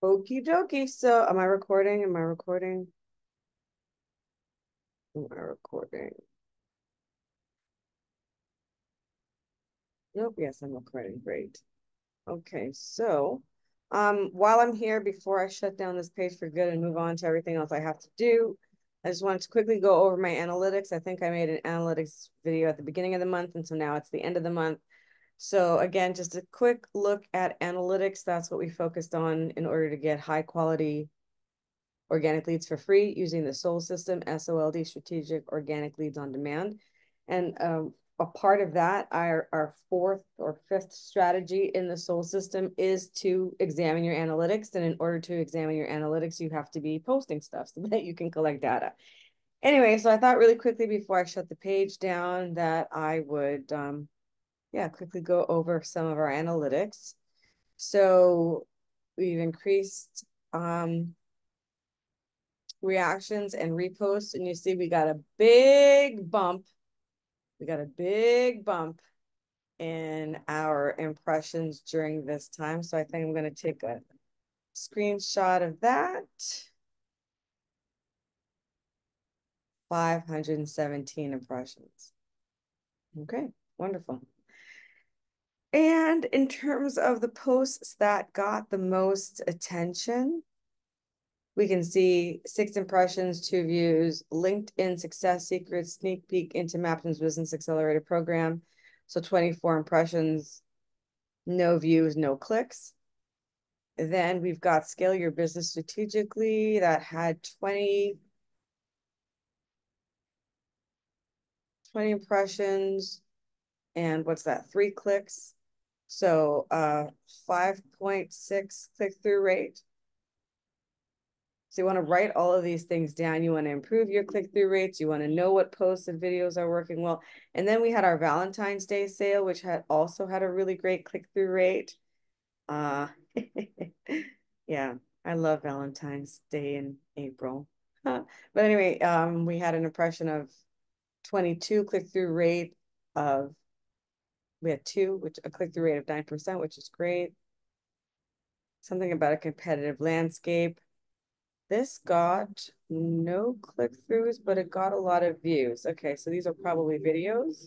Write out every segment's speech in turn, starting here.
Okie dokie. So am I recording? Am I recording? Am I recording? Nope. Yes, I'm recording. Great. Okay. So, while I'm here, before I shut down this page for good and move on to everything else I have to do, I just wanted to quickly go over my analytics. I think I made an analytics video at the beginning of the month, and so now it's the end of the month. So again, just a quick look at analytics. That's what we focused on in order to get high quality organic leads for free using the SOLD system, SOLD, Strategic Organic Leads on Demand. And a part of that, our fourth or fifth strategy in the SOLD system is to examine your analytics. And in order to examine your analytics, you have to be posting stuff so that you can collect data. Anyway, so I thought really quickly before I shut the page down that I would, quickly go over some of our analytics. So we've increased reactions and reposts, and you see we got a big bump. We got a big bump in our impressions during this time. So I think I'm going to take a screenshot of that. 517 impressions. Okay, wonderful. And in terms of the posts that got the most attention, we can see 6 impressions, 2 views, LinkedIn Success Secrets, sneak peek into Mapton's Business Accelerator program. So 24 impressions, no views, no clicks. Then we've got Scale Your Business Strategically that had 20 impressions. And what's that? 3 clicks. So 5.6 click-through rate. So you want to write all of these things down. You want to improve your click-through rates. You want to know what posts and videos are working well. And then we had our Valentine's Day sale, which also had a really great click-through rate. Uh, yeah, I love Valentine's Day in April. But anyway, we had an impression of 22 click-through rate of, we had 2, which a click-through rate of 9%, which is great. Something about a competitive landscape. This got no click-throughs, but it got a lot of views. Okay, so these are probably videos.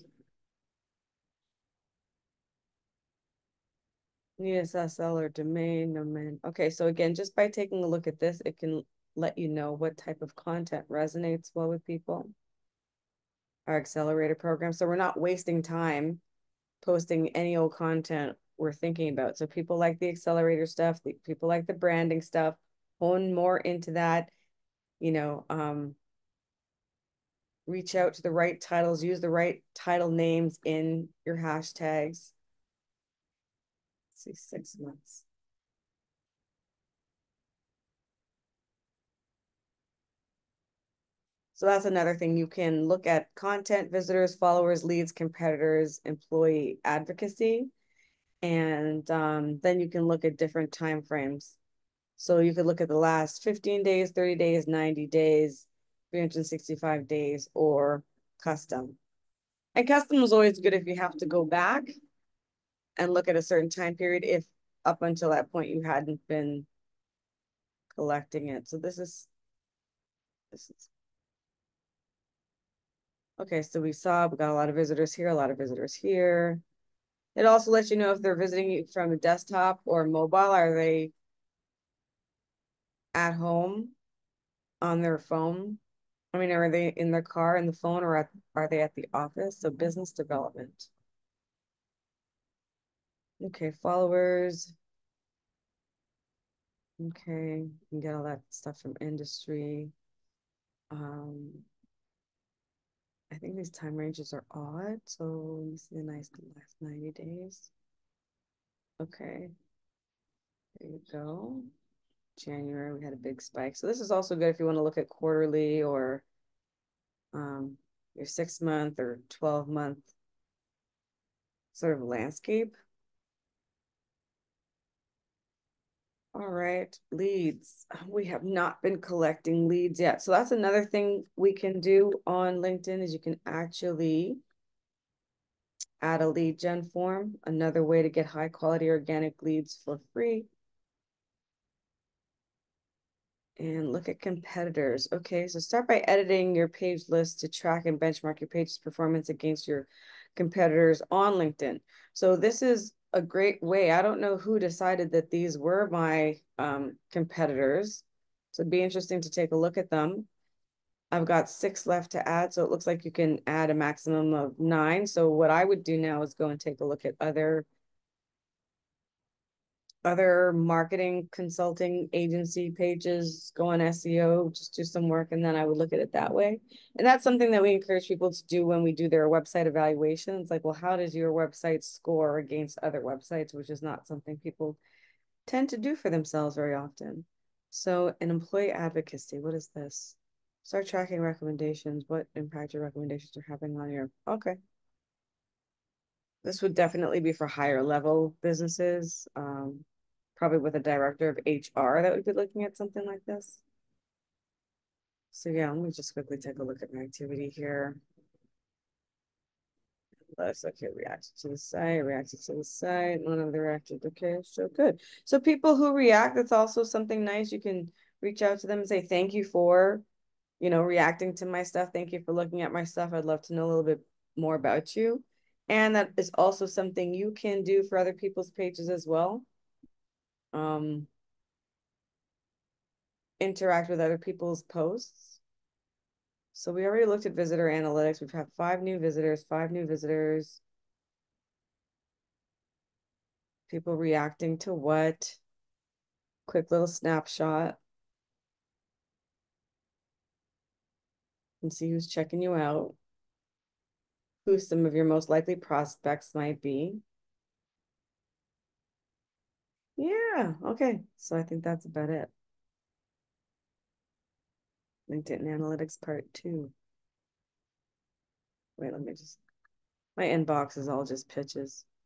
Need SSL or domain. Okay, so again, just by taking a look at this, it can let you know what type of content resonates well with people. Our accelerator program. So we're not wasting time posting any old content we're thinking about. So people like the accelerator stuff, people like the branding stuff, hone more into that, you know, reach out to the right titles, use the right title names in your hashtags. Let's see, 6 months. So that's another thing. You can look at content, visitors, followers, leads, competitors, employee advocacy, and then you can look at different time frames. So you could look at the last 15 days, 30 days, 90 days, 365 days, or custom. And custom is always good if you have to go back and look at a certain time period if up until that point you hadn't been collecting it. So this is okay. So we got a lot of visitors here, a lot of visitors here. It also lets you know if they're visiting you from a desktop or mobile. Are they at home on their phone? I mean, are they in their car in the phone, or are they at the office? So business development. Okay, followers. Okay, you can get all that stuff from industry. I think these time ranges are odd. So let me see the last 90 days. Okay, there you go. January, we had a big spike. So this is also good if you want to look at quarterly or your 6-month or 12-month sort of landscape. All right, leads. We have not been collecting leads yet. So that's another thing we can do on LinkedIn is you can actually add a lead gen form, another way to get high quality organic leads for free. and look at competitors. Okay, so start by editing your page list to track and benchmark your page's performance against your competitors on LinkedIn. So this is a great way. I don't know who decided that these were my competitors. So it'd be interesting to take a look at them. I've got 6 left to add, so it looks like you can add a maximum of 9. So what I would do now is go and take a look at other marketing consulting agency pages, go on SEO, just do some work, and then I would look at it that way. And that's something that we encourage people to do when we do their website evaluation. It's like, well, how does your website score against other websites, which is not something people tend to do for themselves very often. So an employee advocacy, what is this? Start tracking recommendations. What impact your recommendations are having on your, okay. This would definitely be for higher level businesses, probably with a director of HR that would be looking at something like this. So yeah, let me just quickly take a look at my activity here. Let's okay, reacted to the site, one of the reacted. Okay, so good. So people who react, that's also something nice. You can reach out to them and say, thank you for, reacting to my stuff. Thank you for looking at my stuff. I'd love to know a little bit more about you. And that is also something you can do for other people's pages as well. Interact with other people's posts. So we already looked at visitor analytics. We've had 5 new visitors, 5 new visitors. People reacting to what? Quick little snapshot. And see who's checking you out, who some of your most likely prospects might be. Yeah, okay. So I think that's about it. LinkedIn Analytics Part 2. Wait, let me just, my inbox is all just pitches.